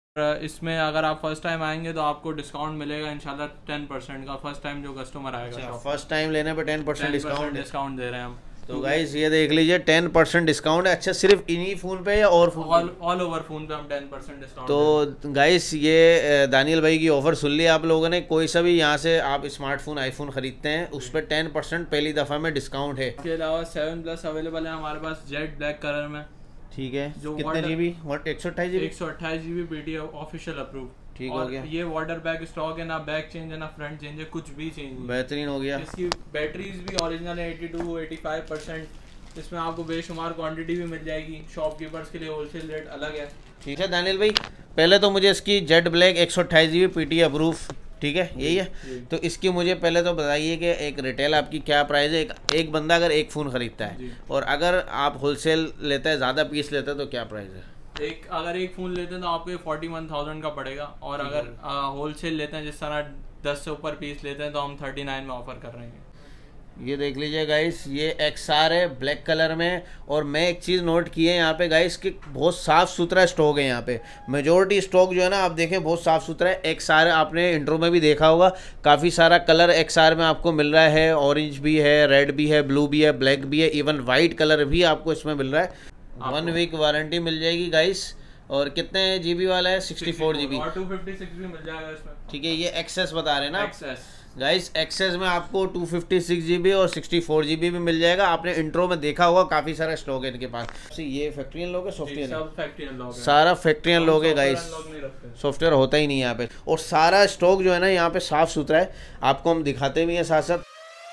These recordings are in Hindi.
इसमें अगर आप फर्स्ट टाइम आएंगे तो आपको डिस्काउंट मिलेगा इंशाल्लाह 10% का। फर्स्ट टाइम जो कस्टमर आएगा, फर्स्ट टाइम लेने पे 10% डिस्काउंट दे रहे हैं हम। तो गाइस ये देख लीजिए 10% डिस्काउंट है। अच्छा, सिर्फ इन्हीं फ़ोन पे या और फोन? ऑल ओवर फ़ोन पे हम 10% डिस्काउंट। तो गाइस ये दानियल भाई की ऑफ़र सुन ली आप लोगों ने। कोई सा भी यहाँ से आप स्मार्टफोन आईफोन ख़रीदते हैं उस पर 10% पहली दफ़ा में डिस्काउंट है। इसके अलावा 7+ अवेलेबल है हमारे पास जेट ब्लैक कलर में। ठीक है, जो कितने GB? 128 GB PT official approve. ठीक हो गया। ये वाटर बैग स्टॉक है, ना बैक चेंज है ना फ्रंट चेंज है, कुछ भी चेंज नहीं। बेहतरीन हो गया। इसकी बैटरीज भी ओरिजिनल है 82-85%। इसमें आपको बेशुमार क्वांटिटी भी मिल जाएगी। शॉपकीपर्स के लिए होलसेल रेट अलग है। ठीक है दानियल भाई, पहले तो मुझे इसकी jet black 128 GB PT approve, ठीक है यही है। तो इसकी मुझे पहले तो बताइए कि एक रिटेल आपकी क्या प्राइस है? एक बंदा अगर एक फ़ोन ख़रीदता है और अगर आप होलसेल लेता है, ज़्यादा पीस लेता है, तो क्या प्राइस है? अगर एक फ़ोन लेते हैं तो आपको 41,000 का पड़ेगा। और अगर होलसेल लेते हैं, जिस तरह 10 से ऊपर पीस लेते हैं, तो हम 39 में ऑफर कर रहे हैं। ये देख लीजिए गाइस, ये XR है ब्लैक कलर में। और मैं एक चीज़ नोट की है यहाँ पे गाइस कि बहुत साफ़ सुथरा स्टॉक है यहाँ पे। मेजोरिटी स्टॉक जो है ना, आप देखें बहुत साफ़ सुथरा है। XR आपने इंट्रो में भी देखा होगा, काफ़ी सारा कलर XR में आपको मिल रहा है। ऑरेंज भी है, रेड भी है, ब्लू भी है, ब्लैक भी है, इवन वाइट कलर भी आपको इसमें मिल रहा है। 1 वीक वारंटी मिल जाएगी गाइस। और कितने GB वाला है? 64 GB और 256 भी मिल जाएगा इसमें। ठीक है, ये एक्सेस बता रहे हैं ना एक्सेस गाइस। एक्सेस में आपको 256 GB और 64 GB भी मिल जाएगा। आपने इंट्रो में देखा होगा, काफ़ी सारा स्टॉक है इनके पास। ये फैक्ट्री लोग है, सॉफ्टवेयर है, सारा फैक्ट्री लोग है गाइस। सॉफ्टवेयर होता ही नहीं है यहाँ पे। और सारा स्टॉक जो है ना यहाँ पे साफ़ सुथरा है, आपको हम दिखाते भी हैं साथ साथ।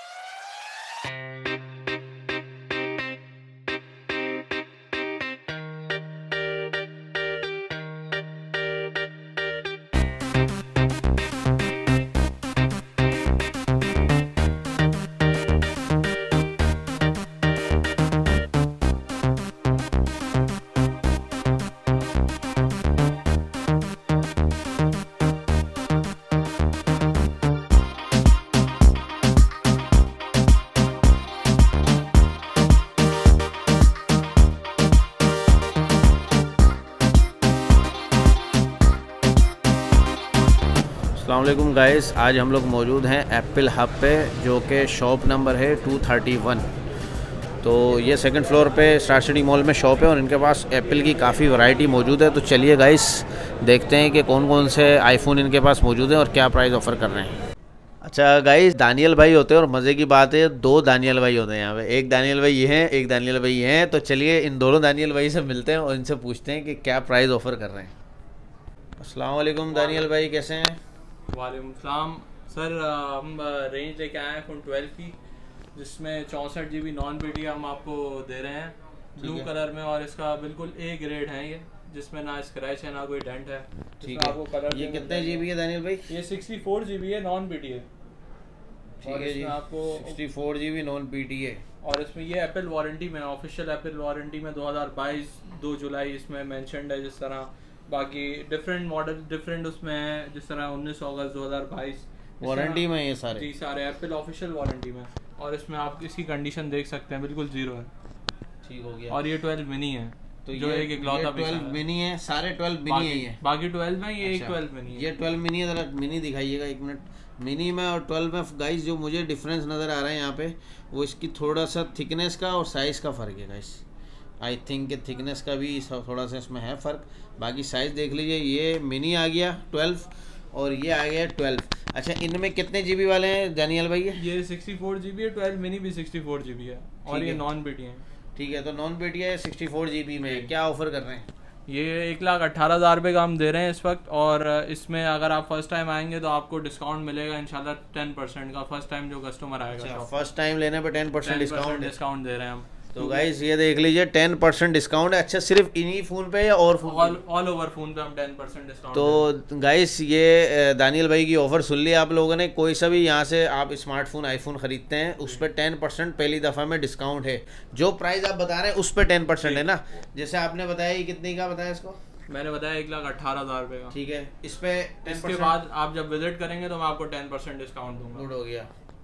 अस्सलाम वालेकुम गाइस, आज हम लोग मौजूद हैं एप्पल हब पे, जो कि शॉप नंबर है 231। तो ये सेकंड फ्लोर पे स्टार सिटी मॉल में शॉप है और इनके पास एप्पल की काफ़ी वैरायटी मौजूद है। तो चलिए गाइस देखते हैं कि कौन कौन से आईफोन इनके पास मौजूद हैं और क्या प्राइस ऑफ़र कर रहे हैं। अच्छा गाइस, दानियल भाई होते हैं और मज़े की बात है 2 दानियल भाई होते हैं यहाँ पे। एक दानियल भाई ये हैं, एक दानियल भाई ये हैं। तो चलिए इन दोनों दानियल भाई से मिलते हैं और इनसे पूछते हैं कि क्या प्राइस ऑफ़र कर रहे हैं। अस्सलाम वालेकुम दानियल भाई, कैसे हैं? वालेकुम सलाम सर। हम रेंज लेके आए हैं iPhone 12 की, जिसमें 64 GB नॉन पीटी हम आपको दे रहे हैं ब्लू कलर में। और इसका बिल्कुल A ग्रेड है ये, जिसमें ना स्क्रैच है ना कोई डेंट है। ठीक है, आपको कलर ये कितने GB है दानियल भाई? ये 64 GB है, नॉन पीटी है। ठीक है जी, आपको 64 GB नॉन पीटी है। और इसमें ये एप्पल वारंटी में, ऑफिशियल एप्पल वारंटी में 2022 2 जुलाई इसमें मेंशन्ड है। जिस तरह बाकी डिफरेंट मॉडल डिफरेंट उसमें है, जिस तरह 19 अगस्त 2022 वारंटी में ये सारे। जी सारे एप्पल ऑफिशियल वारंटी में। और इसमें आप इसकी कंडीशन देख सकते हैं, बिल्कुल 0 है। ठीक हो गया। और ये 12 मिनी है, तो जो एक इकलौता 12 मिनी है, सारे 12 मिनी है ये। बाकी 12 में ये एक 12 मिनी है। ये 12 मिनी है, जरा मिनी दिखाइएगा एक मिनट। मिनी में और 12 में गाइस जो मुझे डिफरेंस नज़र आ रहा है यहाँ पे, वो इसकी थोड़ा सा थिकनेस का और साइज़ का फ़र्क है गाइस। आई थिंक कि थिकनेस का भी थोड़ा सा इसमें है फ़र्क। बाकी साइज़ देख लीजिए, ये मिनी आ गया 12 और ये आ गया 12। अच्छा, इनमें कितने GB वाले हैं दानियल भाई? ये 64 GB है, 12 मिनी भी 64 GB है। और ये नॉन पीटी है। ठीक है, तो नॉन पीटी है 64 GB में। क्या ऑफ़र कर रहे हैं? ये 1,18,000 रुपये का हम दे रहे हैं इस वक्त। और इसमें अगर आप फर्स्ट टाइम आएंगे तो आपको डिस्काउंट मिलेगा इंशाल्लाह 10% का। फर्स्ट टाइम जो कस्टमर आएगा, फर्स्ट टाइम लेने पे 10% डिस्काउंट दे रहे हैं हम। तो गाइस ये देख लीजिए 10% डिस्काउंट है। अच्छा, सिर्फ इन्हीं फ़ोन पे या और ऑल ओवर फ़ोन पे हम 10% डिस्काउंट। तो गाइस ये दानियल भाई की ऑफ़र सुन ली आप लोगों ने। कोई सा भी यहाँ से आप स्मार्टफोन आईफोन ख़रीदते हैं उस पर 10% पहली दफ़ा में डिस्काउंट है। जो प्राइस आप बता रहे हैं उस पर 10% है ना? जैसे आपने बताया, कितने का बताया इसको? मैंने बताया 1,18,000 रुपये का। ठीक है, इस पे इसके बाद आप जब विजिट करेंगे तो मैं आपको 10% डिस्काउंट दूंगा। गुड हो गया।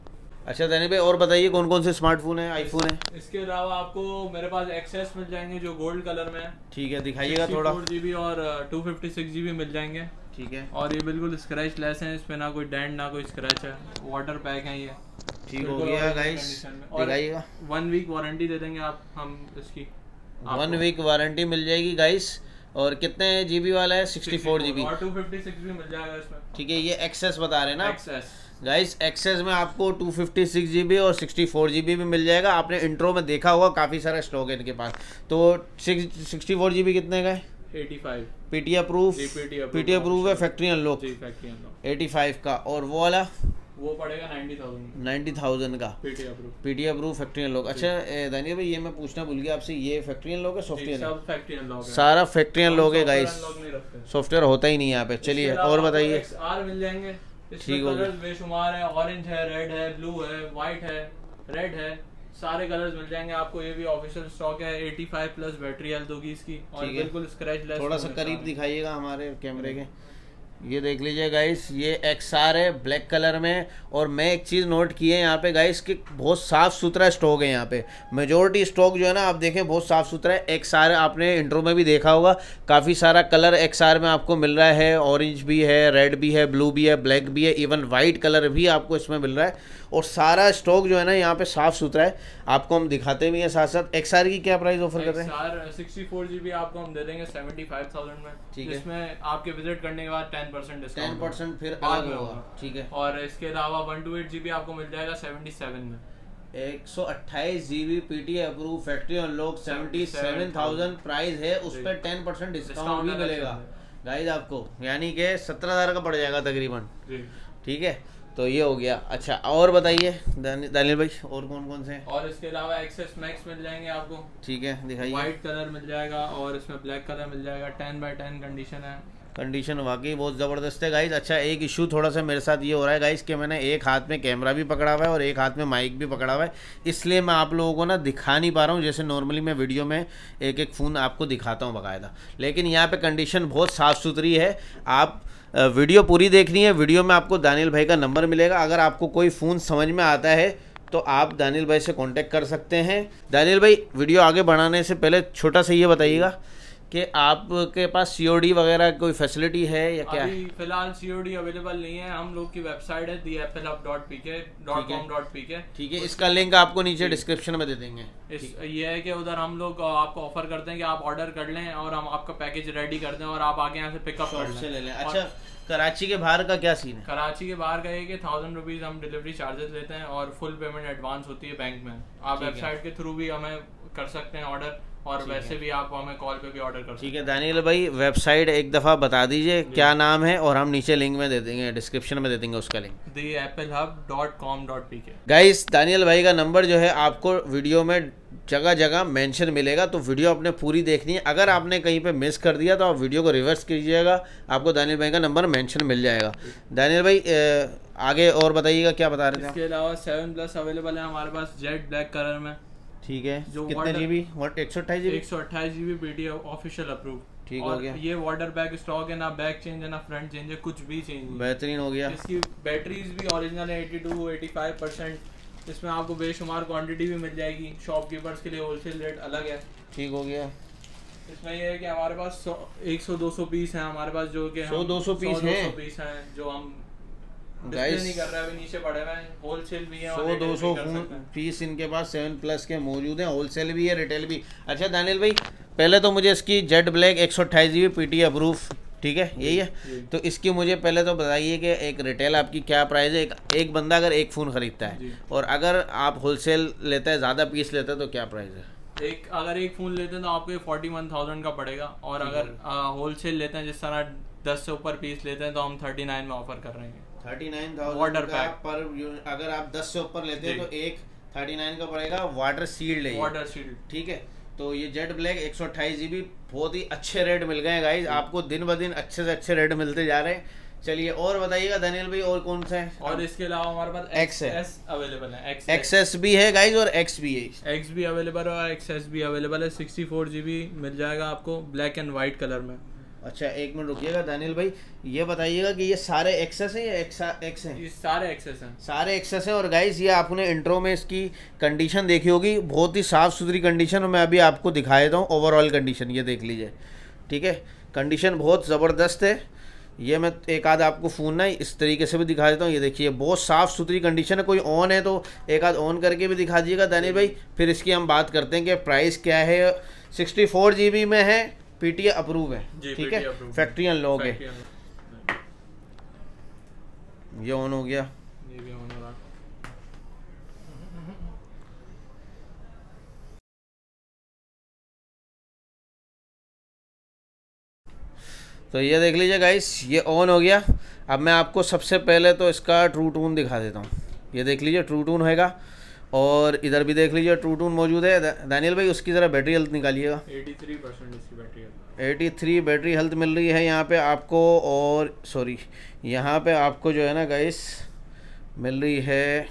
अच्छा दानिश भाई और बताइए कौन कौन से स्मार्टफोन है, आईफोन है? इसके अलावा आपको मेरे पास XS मिल जाएंगे जो गोल्ड कलर में है। ठीक है, दिखाइएगा थोड़ा। 4GB और 256GB मिल जाएंगे। ठीक है, और ये बिल्कुल स्क्रैच लेस है, इस पे ना कोई डेंट ना कोई स्क्रैच है, वाटर पैक है ये। ठीक हो गया गाइस, दिखाइएगा। 1 वीक वारंटी दे देंगे आप हम इसकी। 1 वीक वारंटी मिल जाएगी गाइस। और कितने GB वाला है? 64GB और 256 भी मिल जाएगा इसमें। ठीक है, ये XS बता रहे हैं ना XS गाइस। XS में आपको 256GB और 64GB भी मिल जाएगा। आपने इंट्रो में देखा होगा, काफ़ी सारा स्टॉक है इनके पास। तो 64GB कितने का है? 85 PT अप्रूव। PT अप्रूव है, फैक्ट्री अनलॉक 85 का। और वो वाला वो पड़ेगा 90,000 का PT अप्रूव फैक्ट्री अनलॉक। अच्छा दानिश भाई, ये मैं पूछना भूल गया आपसे, ये फैक्ट्री अनलॉक है सॉफ्टवेयर है? सारा फैक्ट्री अनलॉक है गाइस, सॉफ्टवेयर होता ही नहीं यहाँ पे। चलिए और बताइए। XR मिल जाएंगे, ठीक हो गया। बेशुमार है, ऑरेंज है, रेड है, ब्लू है, व्हाइट है, रेड है, सारे कलर्स मिल जाएंगे आपको। ये भी ऑफिशियल स्टॉक है। 85 प्लस बैटरी हेल्थ होगी इसकी और बिल्कुल स्क्रैच लेस। थोड़ा सा करीब दिखाइएगा हमारे कैमरे के। ये देख लीजिए गाइस, ये XR है ब्लैक कलर में। और मैं एक चीज़ नोट की है यहाँ पे गाइस कि बहुत साफ़ सुथरा स्टॉक है यहाँ पे। मेजोरिटी स्टॉक जो है ना आप देखें बहुत साफ़ सुथरा है। XR आपने इंट्रो में भी देखा होगा, काफ़ी सारा कलर XR में आपको मिल रहा है। ऑरेंज भी है, रेड भी है, ब्लू भी है, ब्लैक भी है, इवन वाइट कलर भी आपको इसमें मिल रहा है। और सारा स्टॉक जो है ना यहाँ पे साफ़ सुथरा है, आपको हम दिखाते भी हैं साथ साथ। XR की क्या प्राइस ऑफर कर रहे हैं? 64GB आपको हम दे देंगे 75,000 में। ठीक है, इसमें आपके विजिट करने के बाद 10% डिस्काउंट, 10% फिर अलग होगा। ठीक है, और इसके अलावा 128GB आपको मिल जाएगा 77 में। 128GB PT approve factory unlock 77,000 price है, उस पर 10% डिस्काउंट भी मिलेगा गाइस आपको, यानी कि 17,000 का पड़ जाएगा तकरीबन। ठीक है, तो ये हो गया। अच्छा और बताइए दानिश भाई, और कौन कौन से? और इसके अलावा XS Max मिल जाएंगे आपको। ठीक है, दिखाइए। व्हाइट कलर मिल जाएगा और इसमें ब्लैक कलर मिल जाएगा। 10x10 कंडीशन है। कंडीशन वाकई बहुत ज़बरदस्त है गाइस। अच्छा एक इशू थोड़ा सा मेरे साथ ये हो रहा है गाइस कि मैंने एक हाथ में कैमरा भी पकड़ा हुआ है और एक हाथ में माइक भी पकड़ा हुआ है, इसलिए मैं आप लोगों को ना दिखा नहीं पा रहा हूँ। जैसे नॉर्मली मैं वीडियो में एक एक फ़ोन आपको दिखाता हूँ बाकायदा, लेकिन यहाँ पे कंडीशन बहुत साफ़ सुथरी है। आप वीडियो पूरी देखनी है, वीडियो में आपको दानिश भाई का नंबर मिलेगा। अगर आपको कोई फ़ोन समझ में आता है तो आप दानिश भाई से कांटेक्ट कर सकते हैं। दानिश भाई वीडियो आगे बढ़ाने से पहले छोटा सा ये बताइएगा कि आपके पास COD वगैरह कोई फैसिलिटी है या क्या? अभी फिलहाल COD अवेलेबल नहीं है। हम लोग की वेबसाइट है theappleHub.pk.com.pk। ठीक है, इसका लिंक आपको नीचे डिस्क्रिप्शन में दे देंगे। ये है कि उधर हम लोग आपको ऑफर करते हैं कि आप ऑर्डर कर लें और हम आपका पैकेज रेडी कर दें और आप आगे यहाँ से पिकअप कर लें। अच्छा कराची के बाहर का क्या सीन है? कराची के बाहर का ये कि 1000 रुपीज़ हम डिलीवरी चार्जेस लेते हैं और फुल पेमेंट एडवांस होती है बैंक में। आप वेबसाइट के थ्रू भी हमें कर सकते हैं ऑर्डर, और वैसे भी आप हमें कॉल पे भी ऑर्डर कर सकते हैं। ठीक है दानिश भाई, वेबसाइट एक दफ़ा बता दीजिए क्या नाम है, और हम नीचे लिंक में दे देंगे, डिस्क्रिप्शन में दे देंगे उसका लिंक। theappelehub.com.pk। गाइस दानिश भाई का नंबर जो है आपको वीडियो में जगह जगह मेंशन मिलेगा, तो वीडियो आपने पूरी देखनी है। अगर आपने कहीं पे मिस कर दिया तो आप वीडियो को रिवर्स कीजिएगा, आपको दानिश भाई का नंबर मेंशन मिल जाएगा। दानिश भाई आगे और बताइएगा क्या बता रहे थे? इसके अलावा 7+ अवेलेबल है हमारे पास जेट ब्लैक कलर में। ठीक है, जो कितने GB? 128GB PT official approve. ठीक हो गया। ये वाटर बैग स्टॉक है, ना बैक चेंज है ना फ्रंट चेंज है, कुछ भी चेंज नहीं। बेहतरीन हो गया। इसकी बैटरीज भी ओरिजिनल है, 82-85%। इसमें आपको बेशुमार क्वांटिटी भी मिल जाएगी। शॉपकीपर्स के लिए होलसेल रेट अलग है। ठीक हो गया। इसमें ये है कि हमारे पास 100-200 पीस हैं हमारे पास, जो कि 100-200 पीस हैं जो हम डिस्प्ले नहीं कर रहे हैं, अभी नीचे पड़े हुए हैं। होलसेल भी है, 100-200 पीस इनके पास 7+ के मौजूद हैं, होलसेल भी है, रिटेल भी। अच्छा दानिश भाई, पहले तो मुझे इसकी jet black 128GB PT approve, ठीक है यही है, तो इसकी मुझे पहले तो बताइए कि एक रिटेल आपकी क्या प्राइस है? एक बंदा अगर एक फ़ोन ख़रीदता है और अगर आप होलसेल लेता है, ज़्यादा पीस लेता है, तो क्या प्राइस है? अगर एक फ़ोन लेते हैं तो आपको 41,000 का पड़ेगा, और अगर होलसेल लेते हैं जिस तरह 10 से ऊपर पीस लेते हैं तो हम 39 में ऑफर कर रहे हैं। 39,000 का पर अगर आप 10 से ऊपर लेते हैं तो एक 39 का पड़ेगा। वाटर सील्ड है, वाटर सील्ड। ठीक है, तो ये जेट ब्लैक 128GB बहुत ही अच्छे रेट मिल गए गाइस आपको, दिन ब दिन अच्छे से अच्छे रेट मिलते जा रहे हैं। चलिए और बताइएगा दानिश भाई, और कौन सा है? और इसके अलावा हमारे पास XS अवेलेबल है। XS भी है गाइस और X भी है। X भी अवेलेबल है और XS भी अवेलेबल है। 64GB मिल जाएगा आपको ब्लैक एंड वाइट कलर में। अच्छा एक मिनट रुकिएगा दानियल भाई, ये बताइएगा कि ये सारे एक्सेस हैं या एक्स हैं? ये सारे एक्सेस हैं, सारे एक्सेस हैं। और गाइस ये आपने इंट्रो में इसकी कंडीशन देखी होगी, बहुत ही साफ़ सुथरी कंडीशन। और मैं अभी आपको दिखा देता हूँ ओवरऑल कंडीशन, ये देख लीजिए। ठीक है, कंडीशन बहुत ज़बरदस्त है। ये मैं एक आध आपको फ़ोन ना इस तरीके से भी दिखा देता हूँ। ये देखिए बहुत साफ़ सुथरी कंडीशन है। कोई ऑन है तो एक आध ऑन करके भी दिखा दीजिएगा दानियल भाई, फिर इसकी हम बात करते हैं कि प्राइस क्या है। 64 GB में है, PTA अप्रूव है, ठीक है, फैक्ट्री अनलॉक है। ये ऑन हो गया, ये भी ऑन हो रहा। तो ये देख लीजिए गाइस, ये ऑन हो गया। अब मैं आपको सबसे पहले तो इसका ट्रू टून दिखा देता हूँ। ये देख लीजिए ट्रू टून होएगा, और इधर भी देख लीजिए ट्रू टून मौजूद है। दानियल भाई उसकी ज़रा बैटरी हेल्थ निकालिएगा। 83% इसकी बैटरी हेल्थ, 83 बैटरी हेल्थ मिल रही है यहाँ पे आपको। और सॉरी, यहाँ पे आपको जो है ना गाइस मिल रही है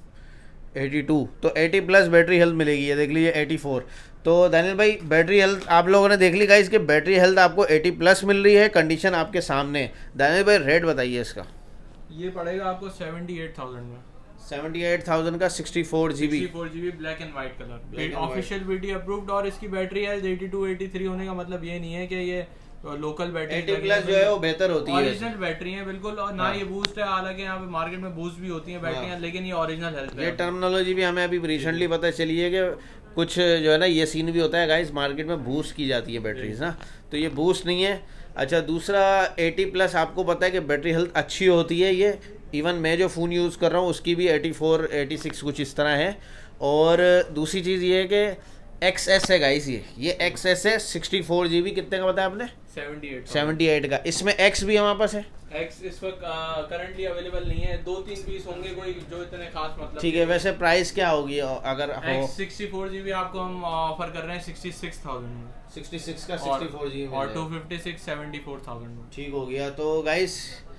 82, तो 80+ बैटरी हेल्थ मिलेगी। ये देख लीजिए 84। तो दानियल भाई बैटरी हेल्थ आप लोगों ने देख ली गाइस कि बैटरी हेल्थ आपको 80+ मिल रही है, कंडीशन आपके सामने है। दानियल भाई रेट बताइए इसका। ये पड़ेगा आपको 78,000 में। 78,000 का 64 GB black and white colour, official BT approved. और इसकी बैटरी हेल्थ 82-83 होने का मतलब ये नहीं है कि ये लोकल बैटरी 80+ जो है वो बेहतर होती है, ओरिजिनल बैटरी है बिल्कुल। और ना ये बूस्ट है, हालांकि यहाँ पे मार्केट में बूस्ट भी होती है बैटरियाँ, लेकिन ये ओरिजिनल हेल्थ है। ये टर्मिनोलॉजी भी हमें अभी रिसेंटली पता चली है कि कुछ जो है ना ये सीन भी होता है गाइस, मार्केट में बूस्ट की जाती है बैटरीज ना, तो ये बूस्ट नहीं है। अच्छा दूसरा 80+ आपको पता है कि बैटरी हेल्थ अच्छी होती है। ये इवन मैं जो फ़ोन यूज़ कर रहा हूँ उसकी भी 84-86 कुछ इस तरह है। और दूसरी चीज़ ये है कि XS है गाइस, ये XS है 64 GB। कितने का बताया आपने? 78 का। इसमें X भी हमारे पास है। X इस वक्त करंटली अवेलेबल नहीं है, 2-3 पीस होंगे कोई जो इतने खास मतलब। ठीक है, वैसे प्राइस क्या होगी अगर हो? X 64 GB आपको हम ऑफर कर रहे हैं 66,000 में। 66 का 64 GB और 256 74,000 में। ठीक हो गया। तो गाइस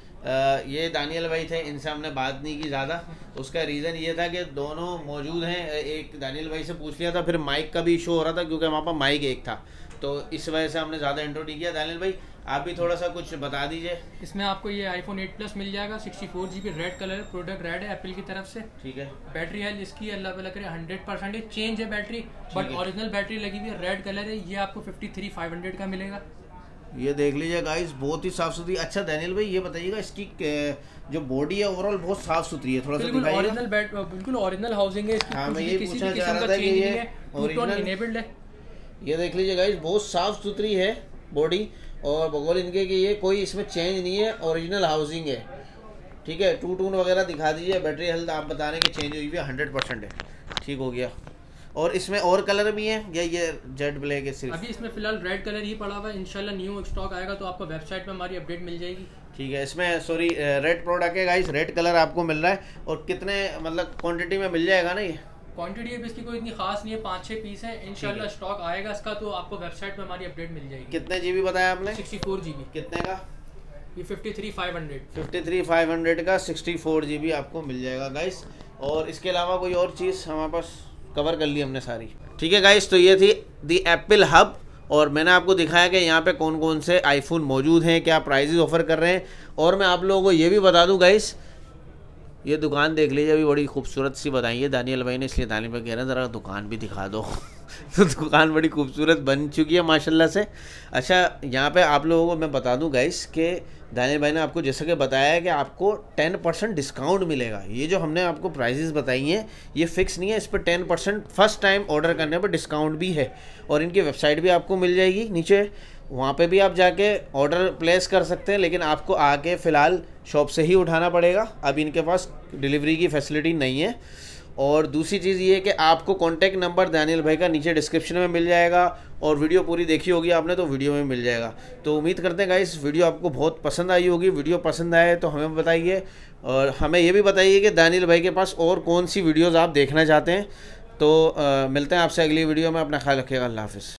ये दानियल भाई थे, इनसे हमने बात नहीं की ज़्यादा। उसका रीज़न ये था कि दोनों मौजूद हैं। एक दानियल भाई से पूछ लिया था, फिर माइक का भी इशू हो रहा था क्योंकि हमारे पास माइक एक था, तो इस वजह से हमने ज़्यादा इंट्रो नहीं किया। दानियल भाई आप भी थोड़ा सा कुछ बता दीजिए। इसमें आपको ये iPhone 8+ मिल जाएगा, 64 GB red colour, product red है एप्पल की तरफ से। ठीक है, बैटरी हेल्थ इसकी अल्लाह ताला करे 100% चेंज है बैटरी, बट ओरिजिनल बैटरी लगी हुई है, रेड कलर है। ये आपको 53,500 का मिलेगा। ये देख लीजिए गाइस, बहुत ही साफ सुथरी। अच्छा दानियल भाई ये बताइएगा इसकी जो बॉडी है ओवरऑल बहुत साफ सुथरी है, थोड़ा सा दिखाइए। बिल्कुल ओरिजिनल हाउसिंग है इसकी। हाँ, मैं ये किसी पूछना भी चाह किस्म रहा का था कि चेंज ये नहीं है, टू-टोन इनेबल्ड है। ये देख लीजिए गाइस, बहुत साफ सुथरी है बॉडी, और बगौल इनके कि ये कोई इसमें चेंज नहीं है, ओरिजिनल हाउसिंग है। ठीक है, टू टून वगैरह दिखा दीजिए। बैटरी हेल्थ आप बता रहे हैं कि चेंज हुई हुई है, 100% है। ठीक हो गया। और इसमें और कलर भी हैं या ये जेट ब्लैक है सिर्फ? अभी इसमें फिलहाल रेड कलर ही पड़ा हुआ है, इंशाल्लाह न्यू स्टॉक आएगा तो आपको वेबसाइट पे हमारी अपडेट मिल जाएगी। ठीक है, इसमें सॉरी रेड प्रोडक्ट है गाइस, रेड कलर आपको मिल रहा है। और कितने मतलब क्वांटिटी में मिल जाएगा ना ये? क्वांटिटी अभी इसकी कोई इतनी खास नहीं है, 5-6 पीस है। इंशाल्लाह स्टॉक आएगा इसका तो आपको वेबसाइट पे हमारी अपडेट मिल जाएगी। कितने GB बताया आपने? 64 GB। कितने का? ये 53,500। 53,500 का 64 GB आपको मिल जाएगा गाइस। और इसके अलावा कोई और चीज़ हमारे पास कवर कर ली हमने सारी। ठीक है गाइस, तो ये थी दी एप्पल हब, और मैंने आपको दिखाया कि यहाँ पे कौन कौन से आईफोन मौजूद हैं, क्या प्राइजेस ऑफर कर रहे हैं। और मैं आप लोगों को ये भी बता दूँ गाइस, ये दुकान देख लीजिए, अभी बड़ी खूबसूरत सी बताई है दानियल भाई ने, इसलिए दानियल भाई कह रहे हैं ज़रा दुकान भी दिखा दो। तो दुकान बड़ी खूबसूरत बन चुकी है माशाल्लाह से। अच्छा यहाँ पे आप लोगों को मैं बता दूं गाइस कि दानियल भाई ने आपको जैसे कि बताया है कि आपको 10% डिस्काउंट मिलेगा। ये जो हमने आपको प्राइजेस बताई हैं ये फिक्स नहीं है, इस पर 10% फर्स्ट टाइम ऑर्डर करने पर डिस्काउंट भी है। और इनकी वेबसाइट भी आपको मिल जाएगी नीचे, वहाँ पे भी आप जाके ऑर्डर प्लेस कर सकते हैं, लेकिन आपको आके फ़िलहाल शॉप से ही उठाना पड़ेगा। अभी इनके पास डिलीवरी की फैसिलिटी नहीं है। और दूसरी चीज़ ये है कि आपको कॉन्टैक्ट नंबर दानियल भाई का नीचे डिस्क्रिप्शन में मिल जाएगा, और वीडियो पूरी देखी होगी आपने तो वीडियो में मिल जाएगा। तो उम्मीद करते हैं गाइस वीडियो आपको बहुत पसंद आई होगी। वीडियो पसंद आए तो हमें बताइए, और हमें ये भी बताइए कि दानियल भाई के पास और कौन सी वीडियोज़ आप देखना चाहते हैं। तो मिलते हैं आपसे अगली वीडियो में। अपना ख्याल रखिएगा। अल्लाह हाफ़िज़।